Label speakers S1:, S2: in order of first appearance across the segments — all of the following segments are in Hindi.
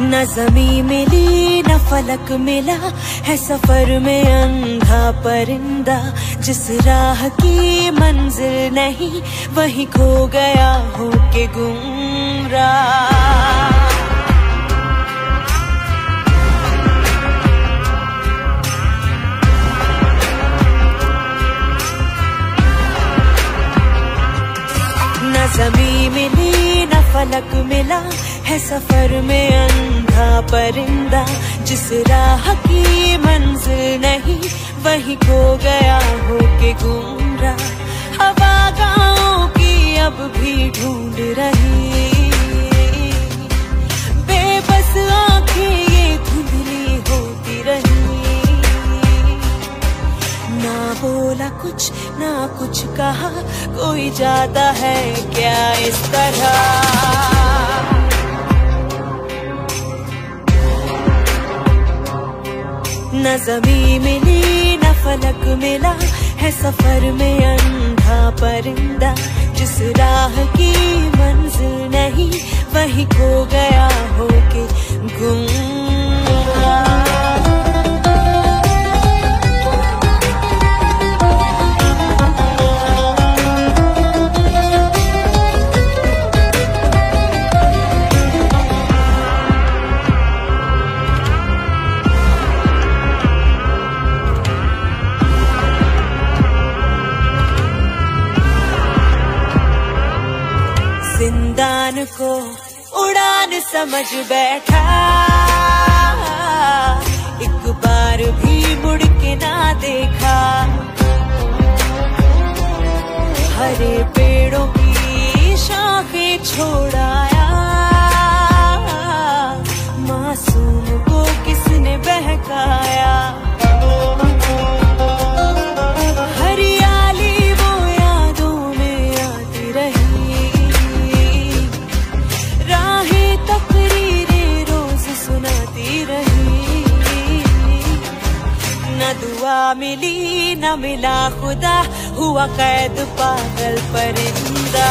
S1: न ज़मीं मिली न फलक मिला है सफर में अंधा परिंदा, जिस राह की मंजिल नहीं वहीं खो गया हो के गुमराह। न ज़मीं मिली न फलक मिला है सफर में अंधा परिंदा, जिस राह की मंजिल नहीं वहीं खो गया हो के गुमराह। हवा गाँव की अब भी ढूंढ रही, बेबस आंखें ये धुंधली होती रही। ना बोला कुछ ना कुछ कहा, कोई जाता है क्या इस तरह। न ज़मीं मिली न फलक मिला है सफर में अंधा परिंदा, जिस राह की मंजिल नहीं वहीं खो गया हो के गुमराह। जिंदान को उड़ान समझ बैठा, एक बार भी मुड़ के ना देखा। हरे पेड़ों की शाखें छोड़ाया, मासूम को किसने बहकाया। न दुआ मिली न मिला खुदा, हुआ कैद पागल परिंदा।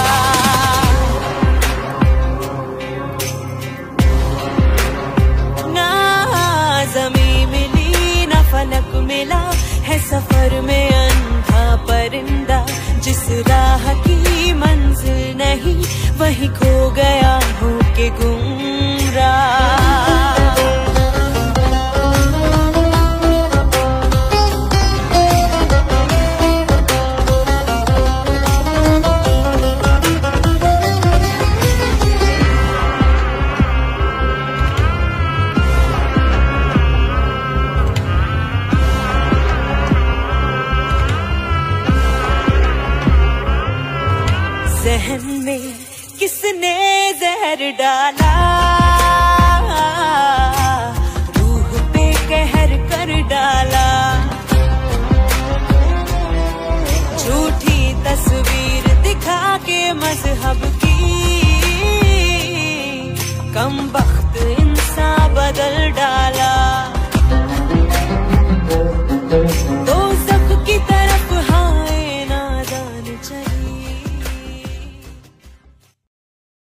S1: ना ज़मीं मिली न फलक मिला है सफर में अंधा परिंदा, जिस राह की मंजिल नहीं वहीं खो गया हो के गुमराह। जहन में किसने जहर डाला, रूह पे कहर कर डाला। झूठी तस्वीर दिखा के मजहब की कम